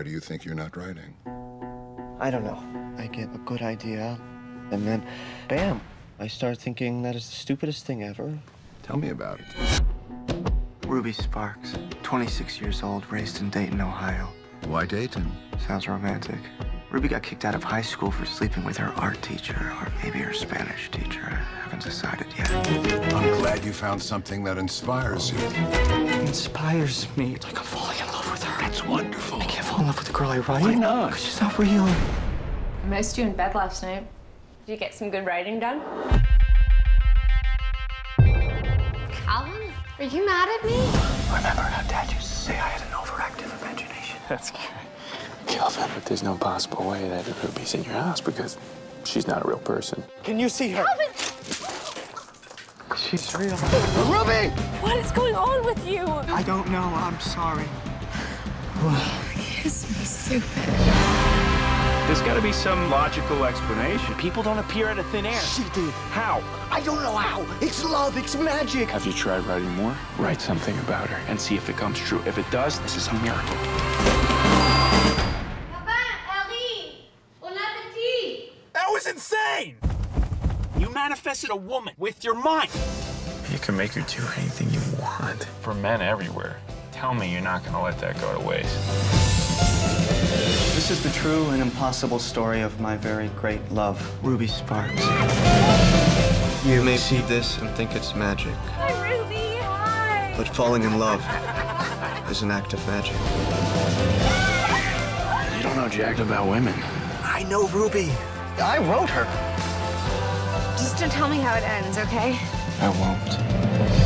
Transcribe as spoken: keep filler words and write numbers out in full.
Why do you think you're not writing? I don't know. I get a good idea, and then, bam, I start thinking that is the stupidest thing ever. Tell me about it. Ruby Sparks, twenty-six years old, raised in Dayton, Ohio. Why Dayton? Sounds romantic. Ruby got kicked out of high school for sleeping with her art teacher, or maybe her Spanish teacher. I haven't decided yet. I'm glad you found something that inspires you. It inspires me. It's like I'm falling in love with her. That's wonderful. I can't fall in love with a girl I write. Why not? Because she's not real. I missed you in bed last night. Did you get some good writing done? Calvin, are you mad at me? Remember how Dad used to say I had an overactive imagination? That's scary. Calvin, but there's no possible way that Ruby's in your house because she's not a real person. Can you see her? Calvin! She's real. Ruby! What is going on with you? I don't know. I'm sorry. Kiss me, stupid. There's got to be some logical explanation. People don't appear out of thin air. She did. How? I don't know how. It's love. It's magic. Have you tried writing more? Write something about her and see if it comes true. If it does, this is a miracle. That was insane! You manifested a woman with your mind. You can make her do anything you want. For men everywhere, tell me you're not going to let that go to waste. This is the true and impossible story of my very great love, Ruby Sparks. You may see this and think it's magic. Hi, Ruby. Hi. But falling in love is an act of magic. You don't know jack about women. I know Ruby. I wrote her. Just don't tell me how it ends, okay? I won't.